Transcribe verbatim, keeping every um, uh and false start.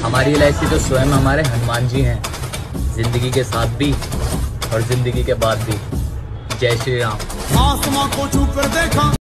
हमारी L I सी तो स्वयं हमारे हनुमान जी हैं, जिंदगी के साथ भी और जिंदगी के बाद भी। जय श्री राम। आसमां को छू कर देखा।